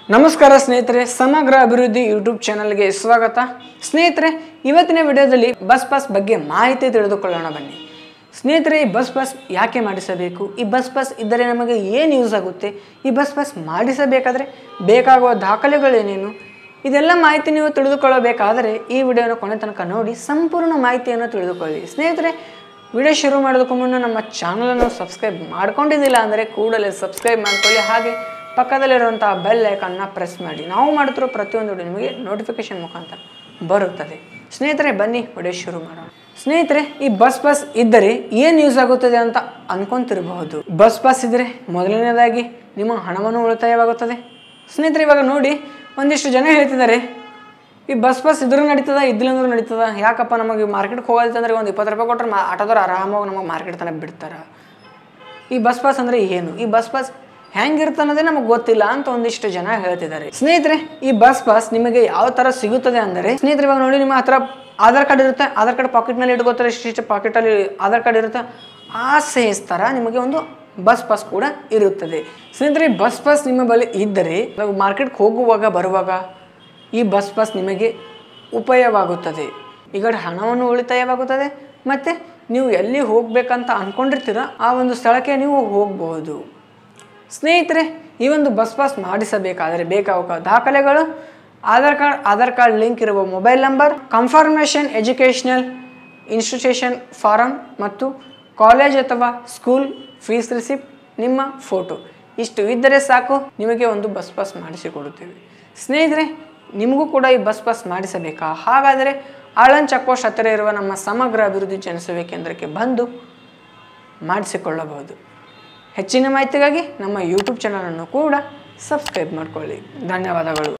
ನಮಸ್ಕಾರ ಸ್ನೇಹಿತರೆ, ಸಮಗ್ರ ಅಭಿವೃದ್ಧಿ ಯೂಟ್ಯೂಬ್ ಚಾನಲ್ಗೆ ಸ್ವಾಗತ. ಸ್ನೇಹಿತರೆ, ಇವತ್ತಿನ ವಿಡಿಯೋದಲ್ಲಿ ಬಸ್ ಪಾಸ್ ಬಗ್ಗೆ ಮಾಹಿತಿ ತಿಳಿದುಕೊಳ್ಳೋಣ ಬನ್ನಿ. ಸ್ನೇಹಿತರೆ, ಈ ಬಸ್ ಪಾಸ್ ಯಾಕೆ ಮಾಡಿಸಬೇಕು, ಈ ಬಸ್ ಪಾಸ್ ಇದ್ದರೆ ನಮಗೆ ಏನು ಯೂಸ್ ಆಗುತ್ತೆ, ಈ ಬಸ್ ಪಾಸ್ ಮಾಡಿಸಬೇಕಾದ್ರೆ ಬೇಕಾಗುವ ದಾಖಲೆಗಳೇನೇನು, ಇದೆಲ್ಲ ಮಾಹಿತಿ ನೀವು ತಿಳಿದುಕೊಳ್ಳಬೇಕಾದರೆ ಈ ವಿಡಿಯೋನ ಕೊನೆ ತನಕ ನೋಡಿ ಸಂಪೂರ್ಣ ಮಾಹಿತಿಯನ್ನು ತಿಳಿದುಕೊಳ್ಳಿ. ಸ್ನೇಹಿತರೆ, ವಿಡಿಯೋ ಶುರು ಮಾಡೋದಕ್ಕೂ ಮುನ್ನ ನಮ್ಮ ಚಾನಲನ್ನು ಸಬ್ಸ್ಕ್ರೈಬ್ ಮಾಡ್ಕೊಂಡಿದ್ದಿಲ್ಲ ಅಂದರೆ ಕೂಡಲೇ ಸಬ್ಸ್ಕ್ರೈಬ್ ಮಾಡ್ಕೊಳ್ಳಿ. ಹಾಗೆ ಪಕ್ಕದಲ್ಲಿರುವಂತಹ ಬೆಲ್ ಐಕಾನ್ನ ಪ್ರೆಸ್ ಮಾಡಿ. ನಾವು ಮಾಡುತ್ತಿರೋ ಪ್ರತಿಯೊಂದು ವಿಡಿಯೋ ನಿಮಗೆ ನೋಟಿಫಿಕೇಶನ್ ಮುಖಾಂತರ ಬರುತ್ತದೆ. ಸ್ನೇಹಿತರೆ, ಬನ್ನಿ ವಿಡಿಯೋ ಶುರು ಮಾಡೋಣ. ಸ್ನೇಹಿತರೆ, ಈ ಬಸ್ ಪಾಸ್ ಇದ್ದರೆ ಏನು ಯೂಸ್ ಆಗುತ್ತದೆ ಅಂತ ಅನ್ಕೊಂತಿರಬಹುದು. ಬಸ್ ಪಾಸ್ ಇದ್ದರೆ ಮೊದಲನೇದಾಗಿ ನಿಮ್ಮ ಹಣವನ್ನು ಉಳಿತಾಯವಾಗುತ್ತದೆ. ಸ್ನೇಹಿತರೆ, ಇವಾಗ ನೋಡಿ, ಒಂದಿಷ್ಟು ಜನ ಹೇಳ್ತಿದ್ದಾರೆ ಈ ಬಸ್ ಪಾಸ್ ಇದ್ರೂ ನಡೀತದ, ಇದ್ದಿಲ್ಲಂದ್ರೂ ನಡೀತದ. ಯಾಕಪ್ಪ, ನಮಗೆ ಮಾರ್ಕೆಟ್ಗೆ ಹೋಗೋದಂದ್ರೆ ಒಂದು 20 ರೂಪಾಯಿ ಕೊಟ್ಟರೆ ಆಟೋದವ್ರು ಆರಾಮಾಗಿ ನಮಗೆ ಮಾರ್ಕೆಟ್ ತನಕ ಬಿಡ್ತಾರೆ. ಈ ಬಸ್ ಪಾಸ್ ಅಂದರೆ ಏನು, ಈ ಬಸ್ ಪಾಸ್ ಹೆಂಗಿರುತ್ತೆ ಅನ್ನೋದೇ ನಮಗೆ ಗೊತ್ತಿಲ್ಲ ಅಂತ ಒಂದಿಷ್ಟು ಜನ ಹೇಳ್ತಿದ್ದಾರೆ. ಸ್ನೇಹಿತರೆ, ಈ ಬಸ್ ಪಾಸ್ ನಿಮಗೆ ಯಾವ ಥರ ಸಿಗುತ್ತದೆ ಅಂದರೆ, ಸ್ನೇಹಿತರೆ ಇವಾಗ ನೋಡಿ, ನಿಮ್ಮ ಹತ್ರ ಆಧಾರ್ ಕಾರ್ಡ್ ಇರುತ್ತೆ, ಆಧಾರ್ ಕಾರ್ಡ್ ಪಾಕೆಟ್ನಲ್ಲಿ ಇಟ್ಕೋತಾರೆ, ಇಷ್ಟು ಪಾಕೆಟಲ್ಲಿ ಆಧಾರ್ ಕಾರ್ಡ್ ಇರುತ್ತೆ. ಆ ಸೇಸ್ ಥರ ನಿಮಗೆ ಒಂದು ಬಸ್ ಪಾಸ್ ಕೂಡ ಇರುತ್ತದೆ. ಸ್ನೇಹಿತರೆ, ಬಸ್ ಪಾಸ್ ನಿಮ್ಮ ಬಳಿ ಇದ್ದರೆ ನಾವು ಮಾರ್ಕೆಟ್ಗೆ ಹೋಗುವಾಗ ಬರುವಾಗ ಈ ಬಸ್ ಪಾಸ್ ನಿಮಗೆ ಉಪಯೋಗವಾಗುತ್ತದೆ. ಈಗ ಹಣವನ್ನು ಉಳಿತಾಯವಾಗುತ್ತದೆ ಮತ್ತು ನೀವು ಎಲ್ಲಿ ಹೋಗ್ಬೇಕಂತ ಅಂದ್ಕೊಂಡಿರ್ತೀರ ಆ ಒಂದು ಸ್ಥಳಕ್ಕೆ ನೀವು ಹೋಗಬಹುದು. ಸ್ನೇಹಿತರೆ, ಈ ಒಂದು ಬಸ್ ಪಾಸ್ ಮಾಡಿಸಬೇಕಾದರೆ ಬೇಕಾಗುವ ದಾಖಲೆಗಳು: ಆಧಾರ್ ಕಾರ್ಡ್ ಲಿಂಕ್ ಇರುವ mobile number, confirmation educational institution form ಮತ್ತು ಕಾಲೇಜ್ ಅಥವಾ ಸ್ಕೂಲ್ ಫೀಸ್ ರಿಸಿಪ್ಟ್, ನಿಮ್ಮ ಫೋಟೋ. ಇಷ್ಟು ಇದ್ದರೆ ಸಾಕು, ನಿಮಗೆ ಒಂದು ಬಸ್ ಪಾಸ್ ಮಾಡಿಸಿಕೊಡುತ್ತೇವೆ. ಸ್ನೇಹಿತರೆ, ನಿಮಗೂ ಕೂಡ ಈ ಬಸ್ ಪಾಸ್ ಮಾಡಿಸಬೇಕಾ? ಹಾಗಾದರೆ ಆಳನ್ ಚೆಕ್ ಪೋಸ್ಟ್ ಹತ್ತಿರ ಇರುವ ನಮ್ಮ ಸಮಗ್ರ ಅಭಿವೃದ್ಧಿ ಜನಸೇವೆ ಕೇಂದ್ರಕ್ಕೆ ಬಂದು ಮಾಡಿಸಿಕೊಳ್ಳಬಹುದು. ಹೆಚ್ಚಿನ ಮಾಹಿತಿಗಾಗಿ ನಮ್ಮ ಯೂಟ್ಯೂಬ್ ಚಾನಲನ್ನು ಕೂಡ ಸಬ್ಸ್ಕ್ರೈಬ್ ಮಾಡಿಕೊಳ್ಳಿ. ಧನ್ಯವಾದಗಳು.